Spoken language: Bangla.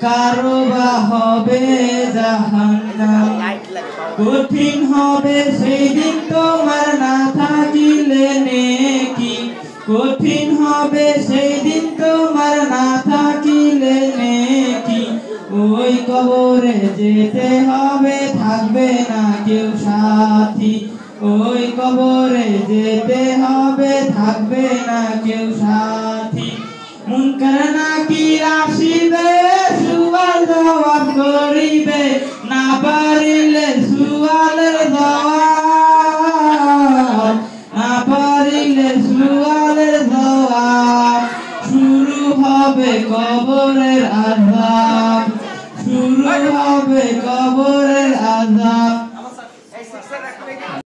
কারো বা হবে জাহান্নাম। কঠিন হবে সেই দিন তোমার না থাকিলে নেকি, কঠিন হবে সেই দিন তোমার না থাকিলে নেকি। ওই কবরে যেতে হবে, থাকবে না কেউ সাথী। ওই কবরে যেতে হবে, থাকবে না কেউ সাথী। মুনকার নাকির আসিবে